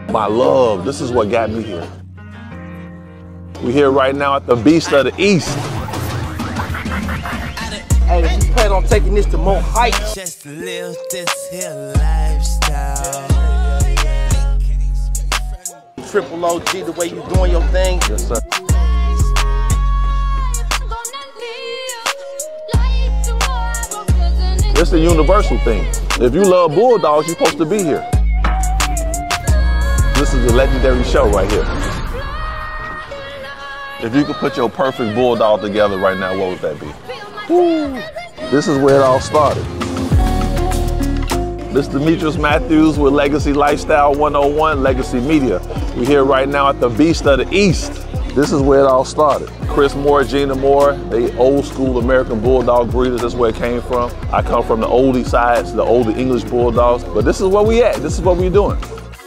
My love, this is what got me here. We're here right now at the Beast of the East. Hey, you plan on taking this to more heights? Just to live this here lifestyle. Triple OG, the way you doing your thing. Yes, sir. It's a universal thing. If you love Bulldogs, you're supposed to be here. This is a legendary show right here. If you could put your perfect Bulldog together right now, what would that be? Woo. This is where it all started. This is Demetrius Matthews with Legacy Lifestyle 101, Legacy Media. We're here right now at the Beast of the East. This is where it all started. Chris Moore, Gina Moore, they old school American Bulldog breeders. That's where it came from. I come from the oldie sides, the older English Bulldogs, but this is where we at. This is what we're doing.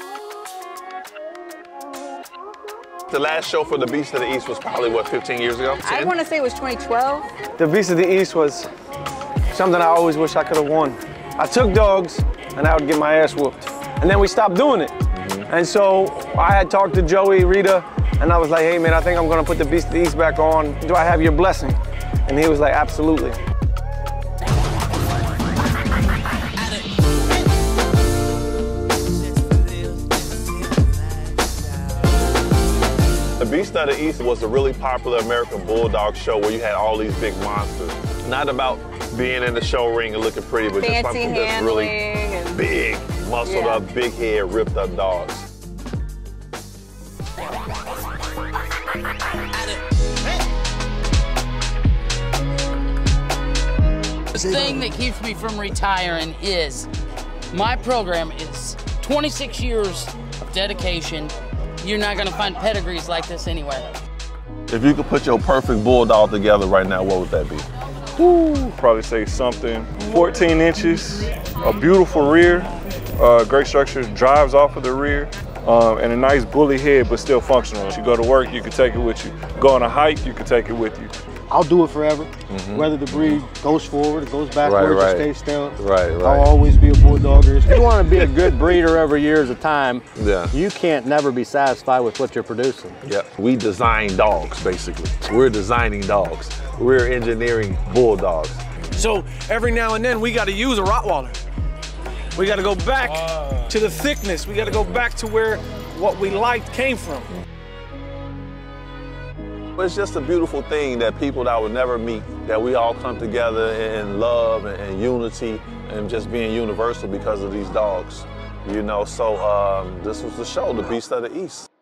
The last show for the Beast of the East was probably, what, 15 years ago? 10? I want to say it was 2012. The Beast of the East was something I always wish I could have won. I took dogs and I would get my ass whooped. And then we stopped doing it. And so I had talked to Joey, Rita, and I was like, hey man, I think I'm gonna put the Beast of the East back on. Do I have your blessing? And he was like, absolutely. The Beast of the East was a really popular American Bulldog show where you had all these big monsters. Not about being in the show ring and looking pretty, but just something that's really big, muscled up, big head, ripped up dogs. The thing that keeps me from retiring is my program is 26 years of dedication. You're not gonna find pedigrees like this anywhere. If you could put your perfect Bulldog together right now, what would that be? Woo, probably say something 14 inches, a beautiful rear, great structure, drives off of the rear, and a nice bully head, but still functional. If you go to work, you can take it with you. Go on a hike, you can take it with you. I'll do it forever. Whether the breed goes forward, it goes backwards, or stays still. I'll always be a Bulldogger. If you want to be a good breeder every years of time, Yeah. you can't never be satisfied with what you're producing. Yeah. We design dogs, basically. We're designing dogs. We're engineering Bulldogs. So every now and then we got to use a Rottweiler. We got to go back to the thickness. We got to go back to where what we liked came from. It's just a beautiful thing that people that I would never meet, that we all come together in love and unity and just being universal because of these dogs. You know, so this was the show, the Beast of the East.